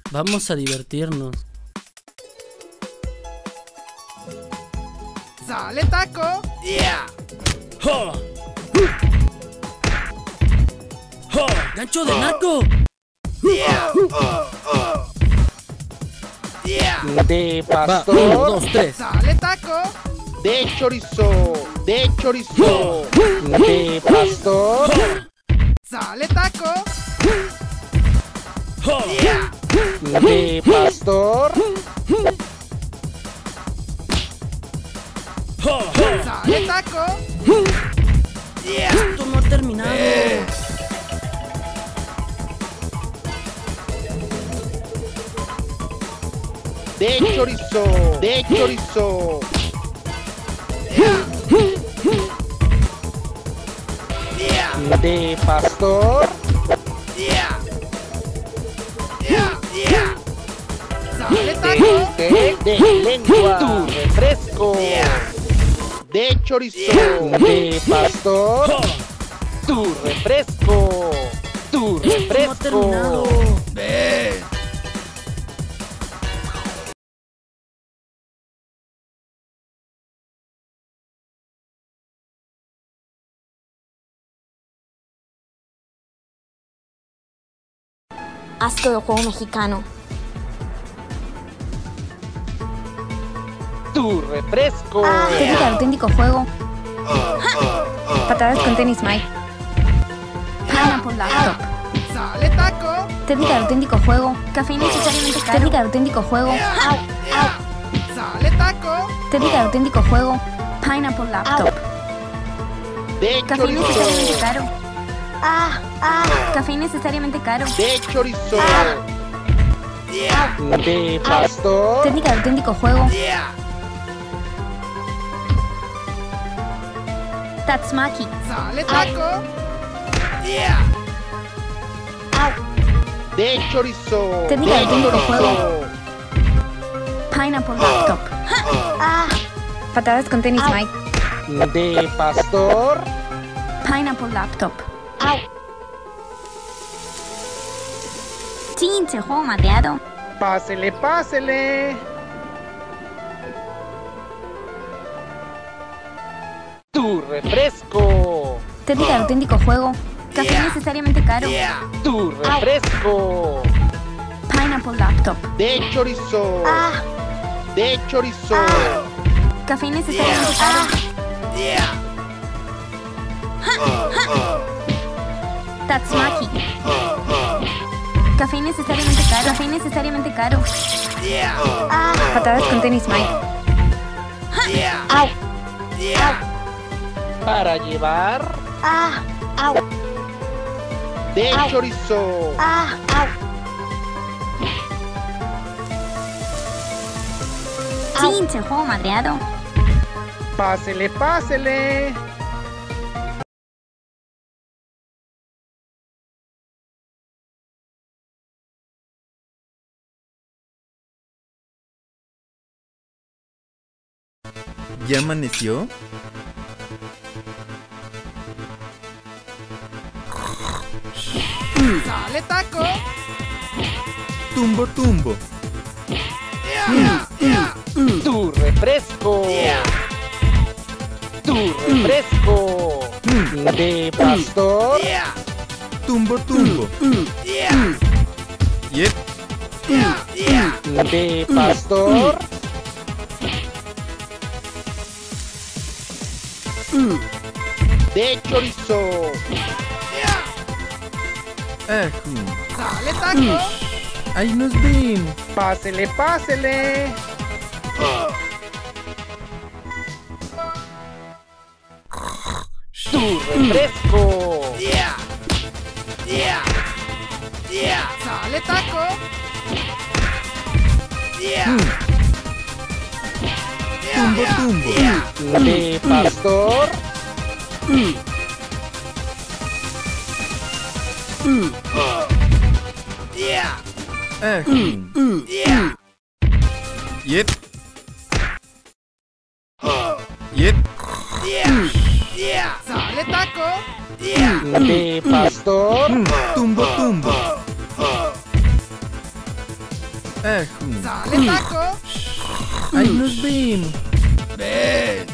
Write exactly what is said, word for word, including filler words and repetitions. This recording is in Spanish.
Vamos a divertirnos. ¡Sale, taco! ¡Yeah! ¡Ja! ¡Ja! ¡Gancho de naco! ¡Yeah! Oh, oh. ¡Yeah! De Va, pastor. uno, dos, tres. ¡Sale, taco! De chorizo. De chorizo. De pastor. ¡Sale, taco! ¡Ja! ¡Yeah! De pastor. ¡Ja! ¡Sale, taco! ¡Yeah! Esto no ha terminado. De chorizo. De chorizo. ¡Yeah! ¡Yeah! De pastor. ¡Yeah! ¡Yeah! ¡Yeah! ¡Sale, taco! De, de lengua. Tu refresco. ¡Yeah! De chorizo. De pastor. ¡Ja! Tu refresco. Tu Esto no ha terminado. refresco. ¡Ven! Asco del juego mexicano. Tu refresco. Técnica del auténtico juego. Patadas con tenis Mike. Pineapple laptop. ¡Sale, taco! Técnica del auténtico juego. Café innecesariamente caro. Técnica del auténtico juego. ¡Sale, taco! Técnica del auténtico juego. Pineapple laptop. De Café innecesariamente chorizo. caro. Café innecesariamente caro. De chorizo. ¡Yeah! De pastor. Técnica del auténtico juego. ¡Yeah! Tatsumaki. ¡Sale, taco! ¡Yeah! De chorizo. Técnica De del auténtico chorizo. juego. Pineapple laptop. Patadas con tenis Mike. De pastor. Pineapple laptop. Chinche, juego madreado. Pásele, pásele. Tu refresco. Técnica del auténtico juego. Café innecesariamente caro. ¡Yeah! Tu refresco. Pineapple laptop. De chorizo. De chorizo. Café innecesariamente caro. ¡Yeah! Tatsumaki. Café innecesariamente caro. Café innecesariamente caro. ¡Yeah! Patadas con tenis Mike. ¡Yeah! ¡Yeah! Para llevar. De chorizo. Chinche, juego madreado. Pásele, pásele. ¿Ya amaneció? ¡Sale, taco! Tumbo, tumbo. ¡Yeah! ¡Yeah! Tu refresco. ¡Yeah! Tu refresco. De pastor. ¡Yeah! Tumbo, tumbo. ¡Yeah! Yep. ¡Yeah! ¡Yeah! De pastor. De chorizo. ¡Yeah! Aju. ¡Sale, taco! Ahí nos ven. Pásele, pásele. Tu refresco. ¡Yeah! ¡Yeah! ¡Yeah! ¡Sale, taco! ¡Yeah! Tumbo, tumbo. ¡Yeah! De pastor. ¡Yeah! Aju. ¡Yeah! Yep. Yep. ¡Yeah! ¡Yeah! ¡Sale, taco! ¡Yeah! De pastor. Tumbo, tumbo. Eh, mm. ¡Sale taco! Ahí nos vemos. ¡Ven!